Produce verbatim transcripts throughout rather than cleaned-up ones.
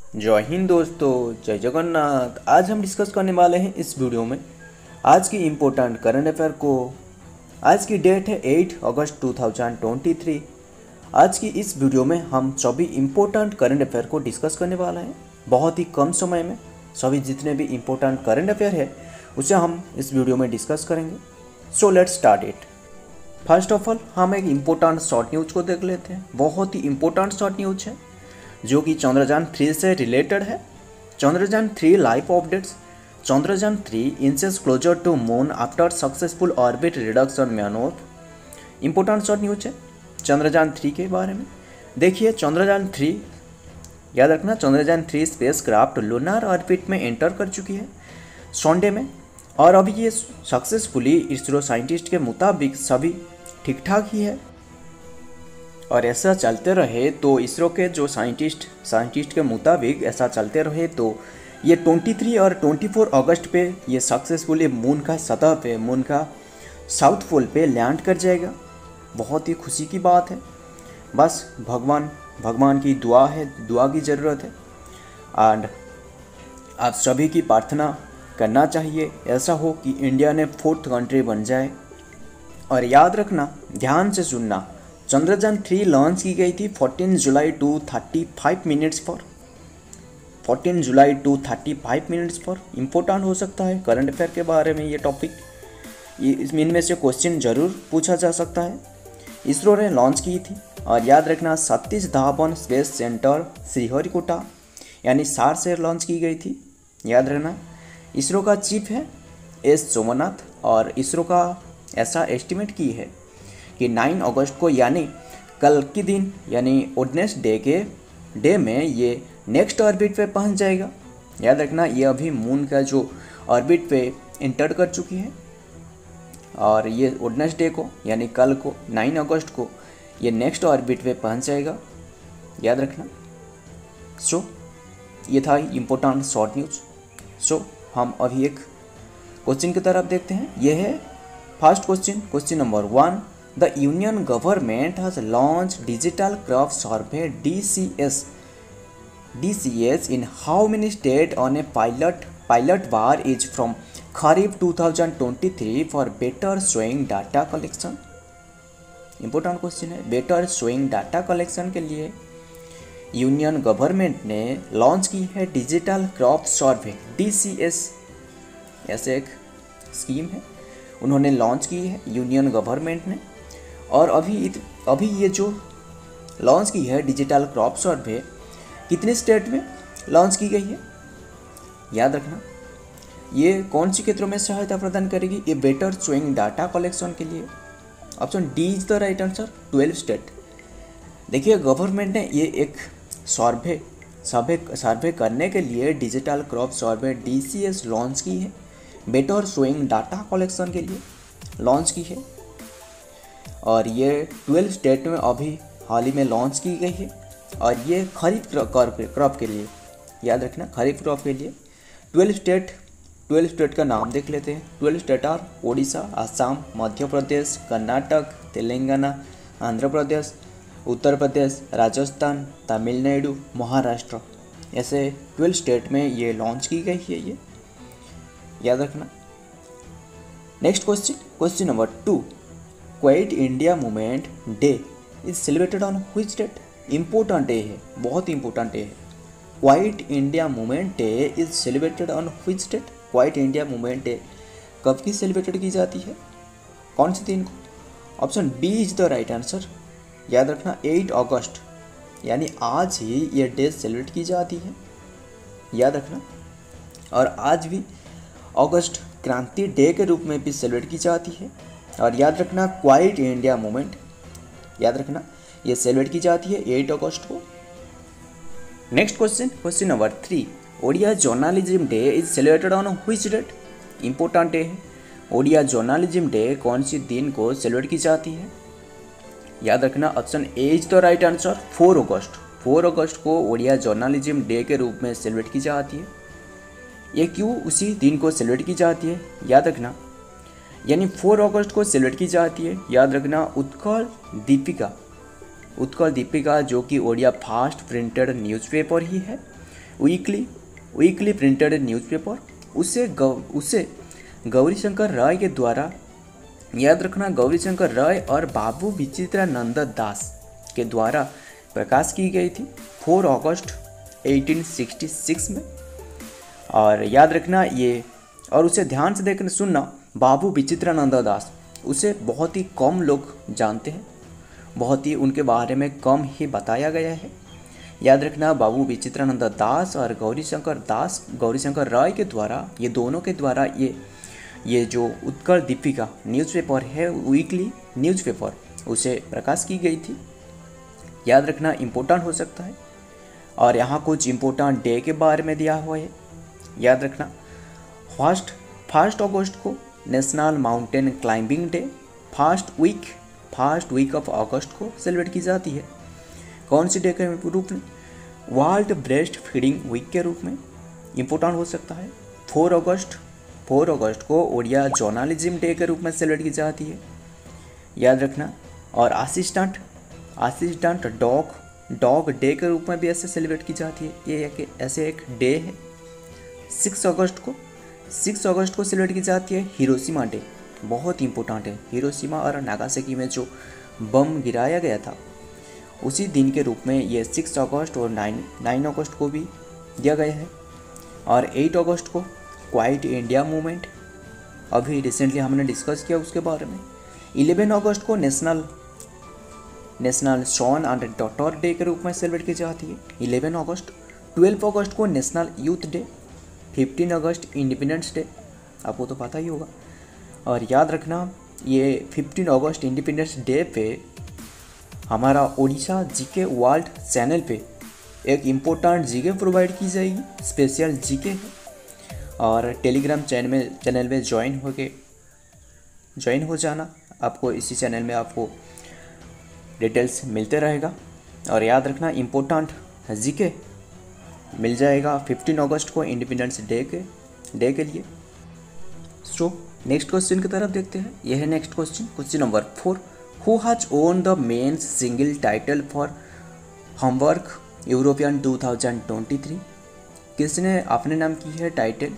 जय हिंद दोस्तों, जय जगन्नाथ। आज हम डिस्कस करने वाले हैं इस वीडियो में आज की इम्पोर्टेंट करंट अफेयर को। आज की डेट है आठ अगस्त दो हज़ार तेईस। आज की इस वीडियो में हम सभी इम्पोर्टेंट करंट अफेयर को डिस्कस करने वाले हैं। बहुत ही कम समय में सभी जितने भी इम्पोर्टेंट करंट अफेयर है उसे हम इस वीडियो में डिस्कस करेंगे। So let's start it. First of all हम एक इम्पोर्टेंट शॉर्ट न्यूज़ को देख लेते हैं। बहुत ही इम्पोर्टेंट शॉर्ट न्यूज़ है जो कि चंद्रयान थ्री से रिलेटेड है। Chandrayaan three live updates. Chandrayaan three inches closer to moon after successful orbit reduction manoeuvre. Important short news है चंद्रयान थ्री के बारे में। देखिए चंद्रयान थ्री, याद रखना, Chandrayaan three spacecraft lunar orbit में एंटर कर चुकी है संडे में, और अभी ये सक्सेसफुली इसरो साइंटिस्ट के मुताबिक सभी ठीक ठाक ही है। और ऐसा चलते रहे तो इसरो के जो साइंटिस्ट साइंटिस्ट के मुताबिक ऐसा चलते रहे तो ये तेईस और चौबीस अगस्त पे ये सक्सेसफुली मून का सतह पे, मून का साउथ पोल पे लैंड कर जाएगा। बहुत ही खुशी की बात है। बस भगवान भगवान की दुआ है, दुआ की ज़रूरत है। एंड आप सभी की प्रार्थना करना चाहिए ऐसा हो कि इंडिया ने फोर्थ कंट्री बन जाए। और याद रखना, ध्यान से सुनना, चंद्रयान थ्री लॉन्च की गई थी चौदह जुलाई टू पैंतीस मिनट्स पर। चौदह जुलाई टू पैंतीस मिनट्स पर। इम्पोर्टेंट हो सकता है करंट अफेयर के बारे में ये टॉपिक। ये इनमें से क्वेश्चन जरूर पूछा जा सकता है। इसरो ने लॉन्च की थी। और याद रखना, सतीश धावन स्पेस सेंटर श्रीहरिकोटा यानी सार से लॉन्च की गई थी। याद रखना, इसरो का चीफ है एस सोमनाथ, और इसरो का ऐसा एस्टिमेट की है कि नौ अगस्त को यानी कल के दिन यानी वेडनेसडे के डे में ये नेक्स्ट ऑर्बिट पे पहुंच जाएगा। याद रखना, ये अभी मून का जो ऑर्बिट पे एंटर कर चुकी है, और ये वेडनेसडे को यानी कल को नौ अगस्त को ये नेक्स्ट ऑर्बिट पे पहुंच जाएगा। याद रखना। सो ये था इम्पोर्टेंट शॉर्ट न्यूज़। सो हम अभी एक क्वेश्चन की तरफ देखते हैं। ये है first question, question number one. The Union government has launched Digital Crop Survey D C S D C S in how many states on a pilot pilot bar is from Kharif twenty twenty-three for better showing data collection। Important question है। better showing data collection के लिए union government ने launch की है digital crop survey D C S। ऐसे एक scheme है, उन्होंने लॉन्च की है यूनियन गवर्नमेंट ने। और अभी अभी ये जो लॉन्च की है डिजिटल क्रॉप सर्वे कितने स्टेट में लॉन्च की गई है? याद रखना, ये कौन सी क्षेत्रों में सहायता प्रदान करेगी? ये बेटर शोइंग डाटा कलेक्शन के लिए। Option D is the right answer, twelve state. देखिए गवर्नमेंट ने ये एक सर्वे सर्वे सर्वे करने के लिए digital crop survey D C S launch की है। बेटर शोइंग डाटा कलेक्शन के लिए लॉन्च की है, और ये ट्वेल्व स्टेट में अभी हाल ही में लॉन्च की गई है। और ये खरीफ क्रॉप के लिए, याद रखना, खरीफ क्रॉप के लिए ट्वेल्व स्टेट ट्वेल्व स्टेट का नाम देख लेते हैं। Twelve state are Odisha, Assam, Madhya Pradesh, Karnataka, Telangana, Andhra Pradesh, Uttar Pradesh, Rajasthan, Tamil Nadu, Maharashtra. ऐसे ट्वेल्व स्टेट में ये लॉन्च की गई है। ये याद रखना। Next question, question number two. Quit India movement day is celebrated on which date? Important day है, बहुत इंपॉर्टेंट डे है। Quit India movement day is celebrated on which date? Quit India movement day कब की celebrated की जाती है, कौन से दिन को? Option B is the right answer. याद रखना, आठ अगस्त यानी आज ही ये डे सेलिब्रेट की जाती है। याद रखना। और आज भी अगस्त क्रांति डे के रूप में भी सेलिब्रेट की जाती है। और याद रखना, क्वाइट इंडिया मूवमेंट, याद रखना, ये सेलिब्रेट की जाती है आठ अगस्त को। Next question, question number three. Odia journalism day is celebrated on which date? Important day है। ओडिया जर्नलिज्म डे कौन सी दिन को सेलिब्रेट की जाती है? याद रखना, option A is the right answer, four अगस्त। फोर अगस्त को ओडिया जर्नलिज्म डे के रूप में सेलिब्रेट की जाती है। ये क्यों उसी दिन को सेलिब्रेट की जाती है? याद रखना, यानी चार अगस्त को सेलिब्रेट की जाती है। याद रखना, उत्कल दीपिका उत्कल दीपिका जो कि ओडिया फर्स्ट प्रिंटेड न्यूज़पेपर ही है, वीकली वीकली प्रिंटेड न्यूज़पेपर उसे गौ उसे गौरीशंकर राय के द्वारा, याद रखना, गौरीशंकर राय और बाबू विचित्रानंद दास के द्वारा प्रकाश की गई थी चार अगस्त अठारह सौ छियासठ में। और याद रखना ये, और उसे ध्यान से देखकर सुनना, बाबू विचित्रानंद दास उसे बहुत ही कम लोग जानते हैं, बहुत ही उनके बारे में कम ही बताया गया है। याद रखना, बाबू विचित्रानंद दास और गौरीशंकर दास गौरीशंकर राय के द्वारा, ये दोनों के द्वारा ये ये जो उत्कल दीपिका न्यूज़पेपर है, वीकली न्यूज़पेपर, उसे प्रकाश की गई थी। याद रखना, इम्पोर्टेंट हो सकता है। और यहाँ कुछ इम्पोर्टेंट डे के बारे में दिया हुआ है। याद रखना, फर्स्ट फर्स्ट अगस्त को national mountain climbing day, first week first week of अगस्त को सेलिब्रेट की जाती है। कौन सी डे के रूप में? वर्ल्ड ब्रेस्ट फीडिंग वीक के रूप में इम्पोर्टेंट हो सकता है। फोर अगस्त फोर अगस्त को ओडिया जर्नलिज्म डे के रूप में सेलिब्रेट की जाती है। याद रखना, और assistant assistant dog dog day के रूप में भी ऐसे सेलिब्रेट की जाती है। ये एक ऐसे एक डे है। सिक्स अगस्त को सिक्स अगस्त को सेलिब्रेट की जाती है हिरोशिमा डे, बहुत इंपॉर्टेंट है। हिरोशिमा और नागासाकी में जो बम गिराया गया था, उसी दिन के रूप में ये सिक्स अगस्त और नाइन नाइन अगस्त को भी दिया गया है। और एट अगस्त को क्वाइट इंडिया मूवमेंट, अभी रिसेंटली हमने डिस्कस किया उसके बारे में। इलेवन अगस्त को national national son and daughter day के रूप में सेलिब्रेट की जाती है, इलेवन अगस्त। ट्वेल्व अगस्त को नेशनल यूथ डे, फिफ्टीन अगस्त इंडिपेंडेंस डे, आपको तो पता ही होगा। और याद रखना, ये फिफ्टीन अगस्त इंडिपेंडेंस डे पे हमारा ओडिशा जीके वर्ल्ड चैनल पे एक इम्पोर्टेंट जीके प्रोवाइड की जाएगी, स्पेशल जीके है। और टेलीग्राम चैनल में चैनल में ज्वाइन हो के ज्वाइन हो जाना, आपको इसी चैनल में आपको डिटेल्स मिलते रहेगा। और याद रखना, इम्पोर्टेंट जीके मिल जाएगा फिफ्टीन अगस्त को इंडिपेंडेंस डे के डे के लिए। सो नेक्स्ट क्वेश्चन की तरफ देखते हैं। यह है next question, question number four. Who has won the men's single title for Hamburg European two thousand twenty three? किसने अपने नाम की है title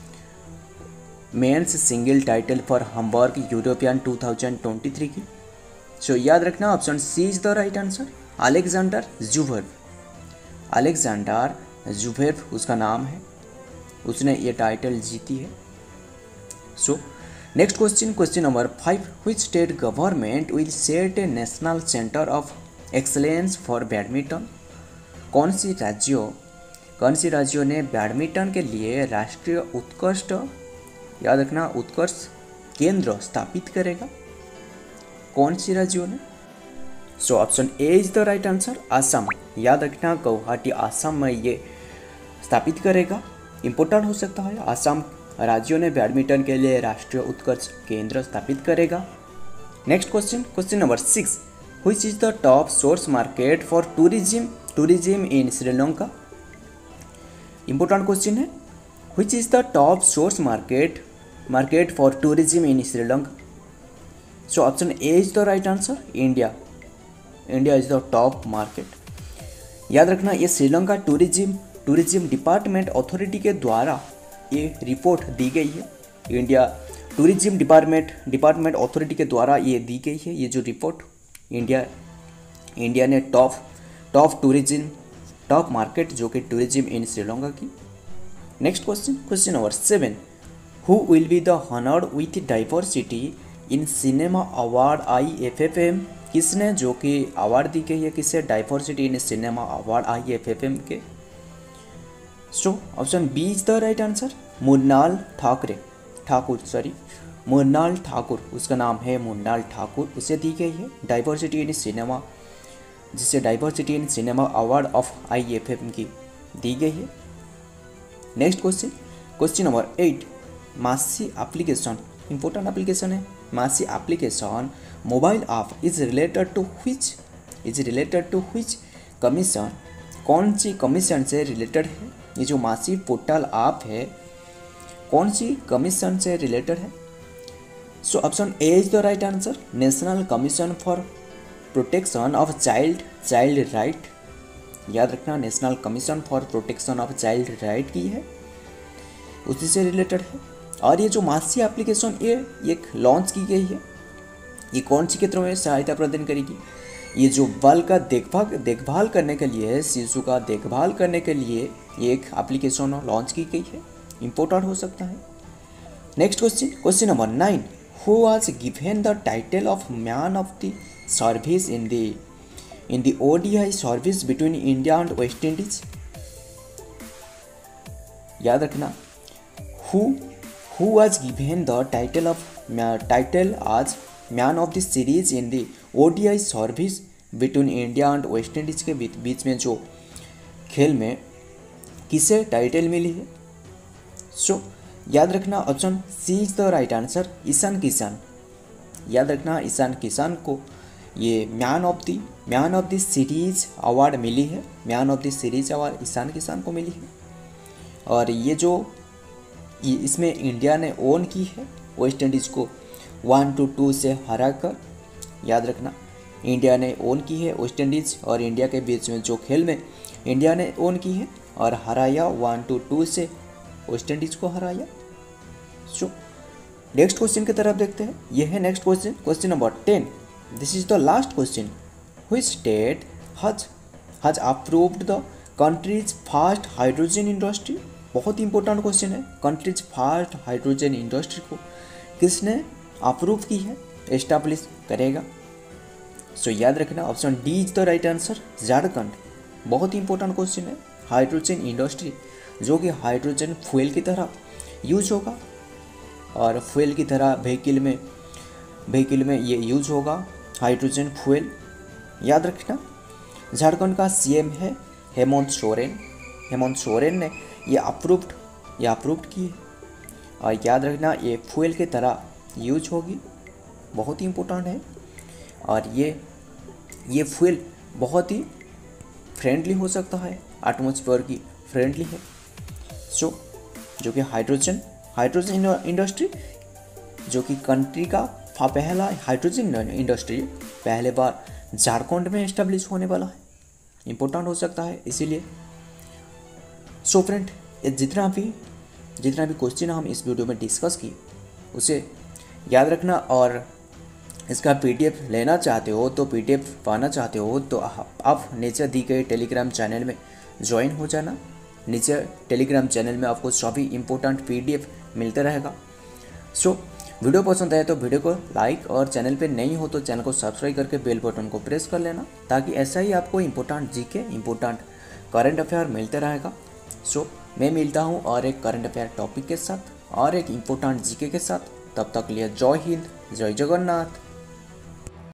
men's single title for Hamburg European two thousand twenty three की? सो so, याद रखना, option C is the right answer, Alexander Zverev. Alexander Zverev उसका नाम है, उसने ये टाइटल जीती है। So next question, question number five. Which state government will set a national centre of excellence for badminton? कौन सी राज्यों कौन सी राज्यों ने बैडमिंटन के लिए राष्ट्रीय उत्कृष्ट, याद रखना, उत्कर्ष केंद्र स्थापित करेगा? कौन सी राज्यों ने? So option A is the right answer, Assam. याद रखना, गुवाहाटी असम में ये स्थापित करेगा। इंपॉर्टेंट हो सकता है, असम राज्यों ने बैडमिंटन के लिए राष्ट्रीय उत्कर्ष केंद्र स्थापित करेगा। Next question, question number six. Which is the top source market for tourism tourism in Sri Lanka? Important question है। Which is the top source market market for tourism in Sri Lanka? So option A is the right answer, India. India is the top market. याद रखना, ये Sri Lanka tourism tourism department authority के द्वारा ये report दी गई है। India tourism department department authority के द्वारा ये दी गई है, ये जो रिपोर्ट इंडिया इंडिया ने top top tourism top market जो कि टूरिज्म इन श्रीलंका की। Next question, question number seven. Who will be the honoured with diversity in cinema award I F F M? किसने जो कि अवार्ड दी गई है, किसे diversity in cinema award I F F M के? So option B is the right answer, Mrunal Thackeray Thakur sorry Mrunal Thakur, उसका नाम है मुन्नाल ठाकुर, उसे दी गई है डाइवर्सिटी इन सिनेमा, जिसे diversity in cinema award of I F F M की दी गई है। Next question, question number eight. MASI application, important application है। MASI application mobile app is related to which is related to which commission? कौन सी commission से related है? ये जो मासी पोर्टल ऐप है, कौन सी कमीशन से रिलेटेड है? So option A is the right answer, national commission for protection of child child right. याद रखना national commission for protection of child right की है, उसी से रिलेटेड है। और ये जो मासी एप्लीकेशन ये एक लॉन्च की गई है, ये कौन सी क्षेत्रों में सहायता प्रदान करेगी? ये जो बाल का देखभाल देखभाल करने के लिए, शिशु का देखभाल करने के लिए ये एक एप्लीकेशन लॉन्च की गई है, इम्पोर्टेंट हो सकता है। Next question, question number nine, who was given the title of man of the series in the in the ODI series between India and West Indies? याद रखना, who who was given the title of title आज man of the series in the ODI series between India and West Indies के बीच में जो खेल में किसे टाइटल मिली है? सो so, याद रखना option C is the right answer, Ishan Kishan. याद रखना ईशान किशन को ये man of the man of the series award मिली है, man of the series award Ishan Kishan को मिली है। और ये जो ये इसमें इंडिया ने ओन की है वेस्ट इंडीज़ को वन टू टू से हरा कर। याद रखना इंडिया ने ओन की है वेस्ट इंडीज़ और इंडिया के बीच में जो खेल में इंडिया ने ओन की है और हराया वन टू टू से वेस्ट इंडीज़ को हराया। सो नेक्स्ट क्वेश्चन की तरफ देखते हैं, यह है next question, question number ten. This is the last question, which state has has approved the country's first hydrogen industry? बहुत इंपॉर्टेंट क्वेश्चन है, कंट्रीज फर्स्ट हाइड्रोजन इंडस्ट्री को किसने अप्रूव की है, एस्टैब्लिश करेगा? सो so, याद रखना option D is the right answer, Jharkhand. बहुत इंपॉर्टेंट क्वेश्चन है, हाइड्रोजन इंडस्ट्री जो कि हाइड्रोजन फ्यूल की तरह यूज होगा और फ्यूल की तरह व्हीकल में व्हीकल में ये यूज होगा हाइड्रोजन फ्यूल। याद रखना झारखंड का सीएम है हेमंत सोरेन। हेमंत सोरेन ने ये अप्रूव्ड ये अप्रूव्ड की है और याद रखना ये फ्यूल की तरह यूज होगी, बहुत ही इम्पोर्टेंट है। और ये ये फ्यूल बहुत ही फ्रेंडली हो सकता है, एटमॉस्फेयर की फ्रेंडली है। सो so, जो कि हाइड्रोजन हाइड्रोजन इंडस्ट्री जो कि कंट्री का पहला हाइड्रोजन इंडस्ट्री पहले बार झारखंड में इस्टेब्लिश होने वाला है, इम्पोर्टेंट हो सकता है इसीलिए। सो फ्रेंड, ये जितना भी जितना भी क्वेश्चन हम इस वीडियो में डिस्कस किए उसे याद रखना और इसका पीडीएफ लेना चाहते हो तो पीडीएफ पाना चाहते हो तो आप नीचे दी गई टेलीग्राम चैनल में ज्वाइन हो जाना। नीचे टेलीग्राम चैनल में आपको सभी इम्पोर्टेंट पीडीएफ मिलते रहेगा। सो वीडियो पसंद आए तो वीडियो को लाइक और चैनल पे नहीं हो तो चैनल को सब्सक्राइब करके बेल बटन को प्रेस कर लेना ताकि ऐसा ही आपको important GK important current affair मिलते रहेगा। सो मैं मिलता हूँ और एक करंट अफेयर टॉपिक के साथ और एक इम्पोर्टेंट जीके के साथ। तब तक लिए जय हिंद, जय जगन्नाथ।